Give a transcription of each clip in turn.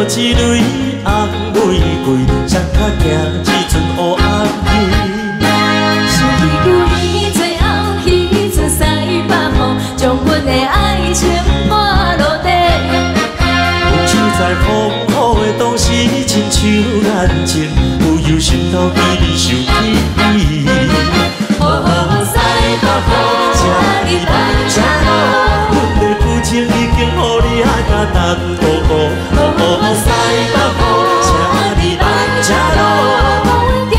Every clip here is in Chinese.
一蕊红玫瑰，双脚行一阵乌红雨。 是旧年最后迄阵西北风，将阮的爱情破落地。 有手在风雨的当时，亲像咱情，有忧心头记你受气。 西北风，请你放车路， 阮的旧情已经予你爱甲淡薄薄。西北风，请你放车路。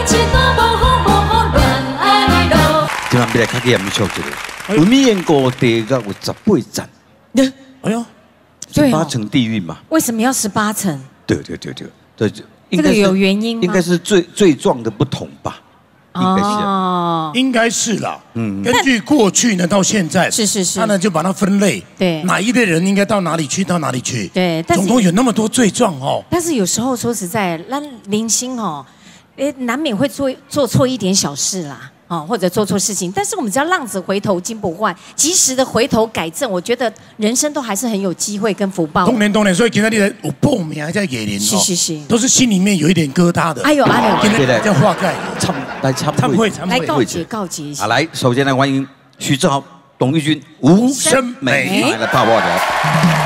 今晚要来较严肃一个，文明国地个有18层， 哎呦 ，18层地狱嘛？ 为什么要18层？ 对， 这个有原因吗？ 应该是罪状的不同吧？ 哦， 应该是啦。根据过去呢到现在， 是， 他呢就把它分类， 对， 哪一类人应该到哪里去，到哪里去， 对，但是总共有那么多罪状哦。 但是有时候说实在，那零星哦，难免会做错一点小事啦。哦，或者做错事情，但是我们只要浪子回头金不换，及时的回头改正，我觉得人生都还是很有机会跟福报。 当然，所以今天你有报名还在给您哦， 是， 都是心里面有一点疙瘩的。 哎呦， 今天叫化盖忏悔， 来告诫一下。 好，来，首先来欢迎徐志豪、董玉君、吴声美来大爆料。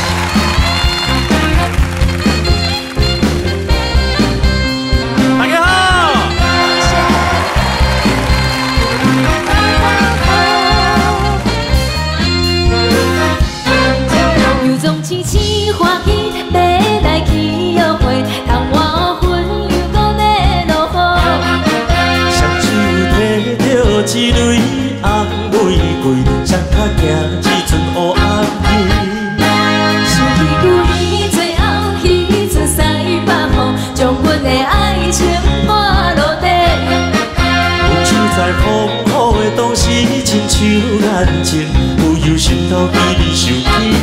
痴痴欢喜，要来去约会，窗外云又搁在落雨。 双手提着一蕊红玫瑰，双脚行一阵乌红雨。 是旧年最后迄阵西北风，将阮的爱情破落地。 有手在风雨的当时，亲像咱情，有忧心头记你受气。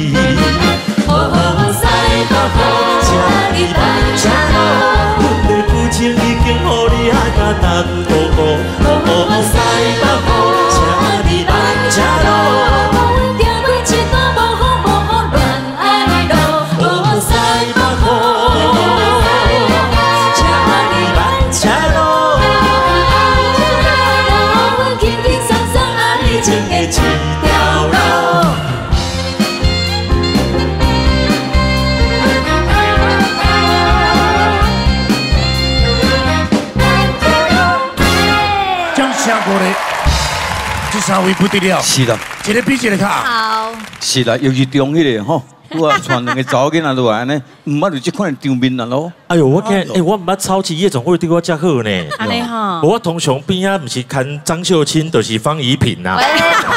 西北风，请你放车路，阮的旧情已经予你爱甲淡薄薄。西北风，请你放车路。 这三位不得了， 是啦， 一个比一个较好， 是啦，尤其中迄个吼，我传两个查某囡仔落来呢，唔捌有这款场面啦咯。 哎呦，我看，我唔捌超级夜总会对我遮好呢。 安尼哈， 我通常边啊，唔是看张秀清，就是方怡萍呐。